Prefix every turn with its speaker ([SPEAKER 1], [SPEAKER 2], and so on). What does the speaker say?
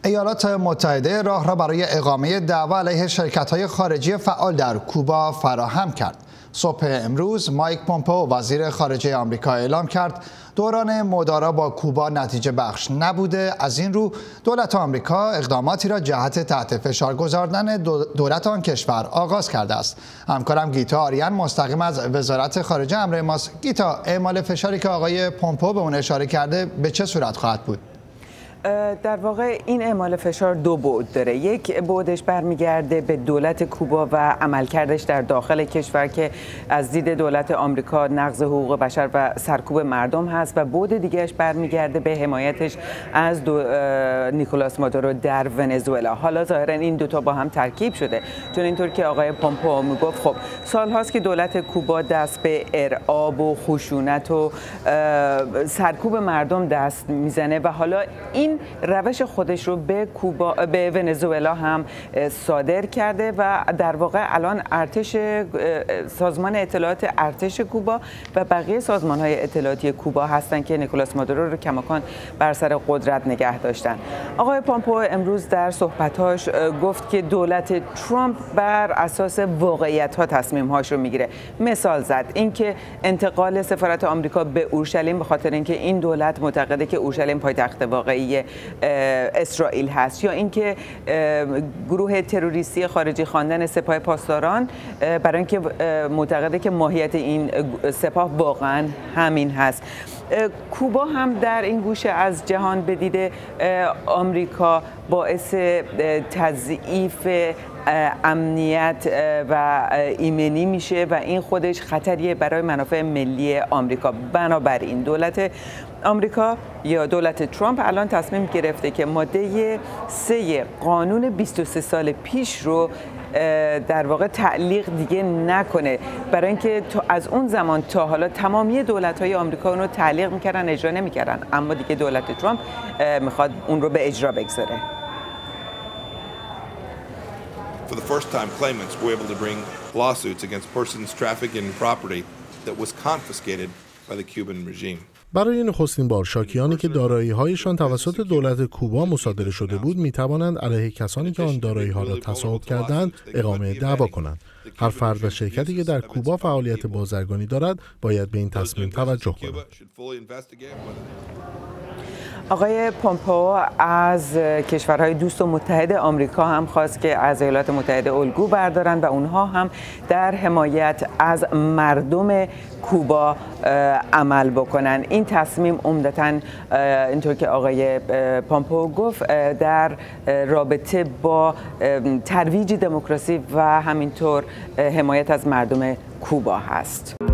[SPEAKER 1] ایالات متحده راه را برای اقامه دعوا علیه شرکت‌های خارجی فعال در کوبا فراهم کرد. صبح امروز مایک پومپئو وزیر خارجه آمریکا اعلام کرد دوران مدارا با کوبا نتیجه بخش نبوده. از این رو دولت آمریکا اقداماتی را جهت تحت فشار گذاردن دولت آن کشور آغاز کرده است. همکارم گیتا آریان مستقیم از وزارت خارجه همراه ماست. گیتا، اعمال فشاری که آقای پومپئو به اون اشاره کرده به چه صورت خواهد بود؟
[SPEAKER 2] در واقع این اعمال فشار دو بعد داره. یک بعدش برمیگرده به دولت کوبا و عملکردش در داخل کشور که از دید دولت آمریکا نقض حقوق بشر و سرکوب مردم هست و بعد دیگهش برمیگرده به حمایتش از نیکولاس مادورو در ونزوئلا. حالا ظاهرا این دوتا با هم ترکیب شده، چون اینطور که آقای پومپئو میگفت خب سال هاست که دولت کوبا دست به ارعاب و خشونت و سرکوب مردم دست میزنه و حالا این روش خودش رو به ونزوئلا هم صادر کرده و در واقع الان ارتش سازمان اطلاعات ارتش کوبا و بقیه سازمان‌های اطلاعاتی کوبا هستن که نیکولاس مادورو رو کماکان بر سر قدرت نگه داشتن. آقای پومپئو امروز در صحبت‌هاش گفت که دولت ترامپ بر اساس واقعیت‌ها تصمیم‌هاش رو میگیره. مثال زد اینکه انتقال سفارت آمریکا به اورشلیم به خاطر اینکه این دولت معتقده که اورشلیم پایتخت واقعی اسرائیل هست، یا اینکه گروه تروریستی خارجی خواندن سپاه پاسداران برای اینکه معتقده که ماهیت این سپاه واقعا همین هست. کوبا هم در این گوشه از جهان به دید آمریکا باعث تضعیف امنیت و ایمنی میشه و این خودش خطریه برای منافع ملی آمریکا. بنابراین دولت آمریکا یا دولت ترامپ الان تصمیم گرفته که ماده 3 قانون 23 سال پیش رو در واقع تعلیق دیگه نکنه، برای اینکه از اون زمان تا حالا تمامی دولت‌های آمریکا اون رو تعلیق میکردن، اجرا نمیکردن، اما دیگه دولت ترامپ میخواد اون رو به اجرا بگذاره.
[SPEAKER 3] For the first time, claimants were able to bring lawsuits against persons trafficking in property that was confiscated by the Cuban regime.
[SPEAKER 4] برای نخستین بار شاکیانی که دارایی‌هایشان توسط دولت کوبا مصادره شده بود می‌توانند علیه کسانی که آن دارایی‌ها را تصاحب کردند اقامه دعوا کنند. هر فرد و شرکتی که در کوبا فعالیت بازرگانی دارد باید به این تصمیم توجه کند.
[SPEAKER 2] آقای پومپئو از کشورهای دوست و متحد آمریکا هم خواست که از ایالات متحده الگو بردارن و اونها هم در حمایت از مردم کوبا عمل بکنن. این تصمیم عمدتاً اینطور که آقای پومپئو گفت در رابطه با ترویج دموکراسی و همینطور حمایت از مردم کوبا هست.